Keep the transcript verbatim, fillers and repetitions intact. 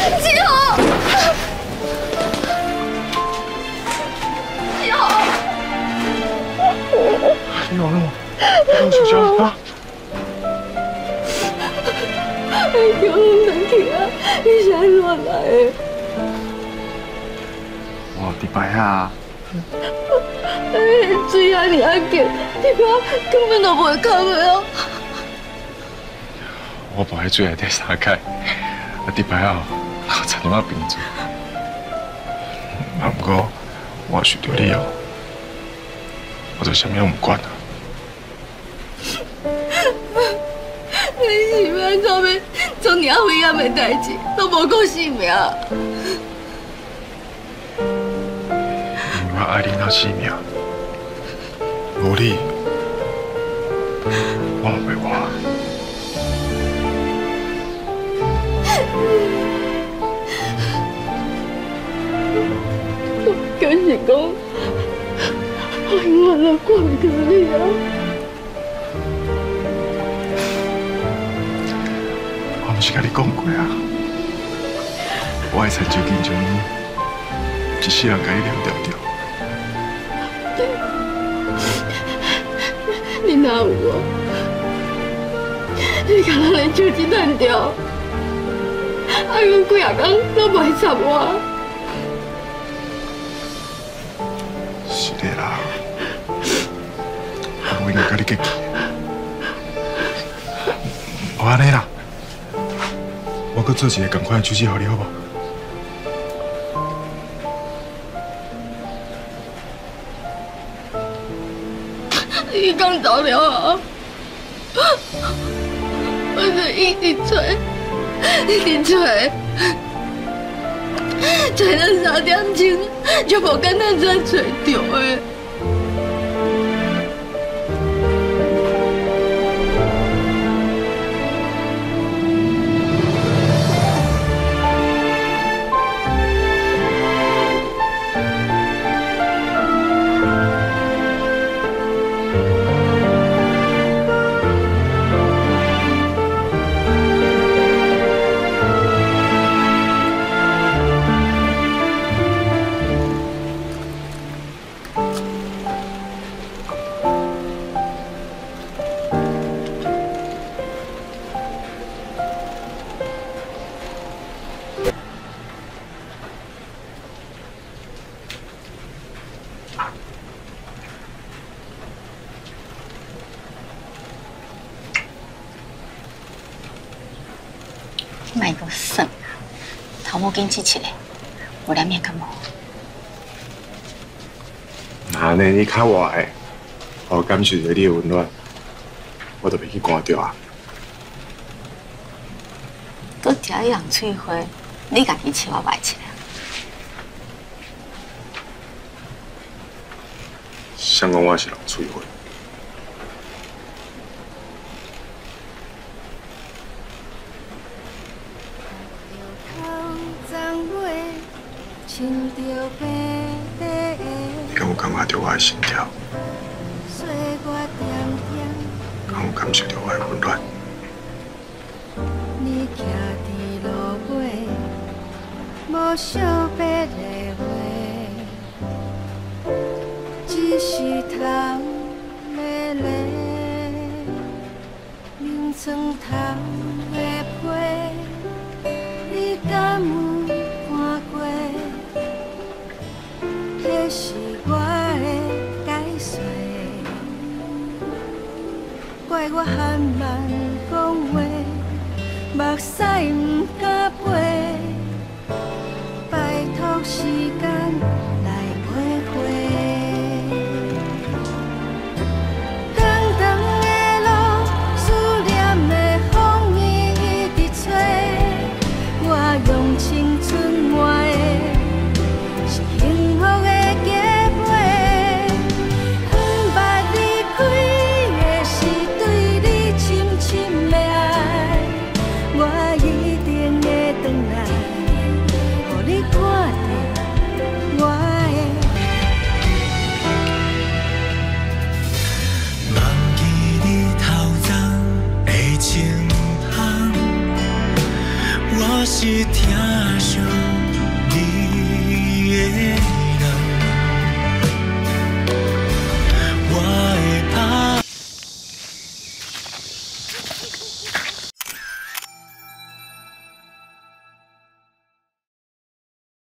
志豪，志豪， 你完了吗？你受伤了啊？ 哎，叫我能去啊！你是安怎来的？ 我伫摆啊。 哎，水安尼啊急，你爸根本就袂空的哦。 我抱喺水内底三盖，啊，伫摆啊，差点仔冰住。啊，不过我想到你哦，我就啥物拢唔管啊。 你是要安怎要做尔危险的代志，都无顾性命？ 因为我爱你那性命，无你，我唔袂活。 敢是讲，我永远都挂袂住你啊！ 我毋是甲你讲过啊，我爱亲像金像伊，一世人甲你了掉掉。 你哪有哦？你甲人来手机断掉，啊，阮几啊工都袂插我。 是的啦，我应该甲你结气。我安尼啦，我搁做一个同款的手机给你好不好？ 你讲到了啊！我是一直吹，一直吹，吹到三点钟，就无简单再吹到的。 卖个算啊，头毛紧起起来，有两面感冒。 那呢，你较活的，我感受着你的温暖，我就袂去关掉啊。 搁食一人喙花，你家己笑我歹起来。 谁讲我是人喙花？你敢有感觉到我的心跳？敢有感受到我的温暖？ 你徛伫路尾，无想别的话，只是头咧咧，眠床头的被，你敢有看过？迄是我的解说，怪我含慢讲话。目屎唔敢飞，拜托时间来陪陪。长长的路，思念的风雨一直吹，我用青春换的是幸福的结尾。远捌离开的是对你深深的爱。我一定会回是听上你的。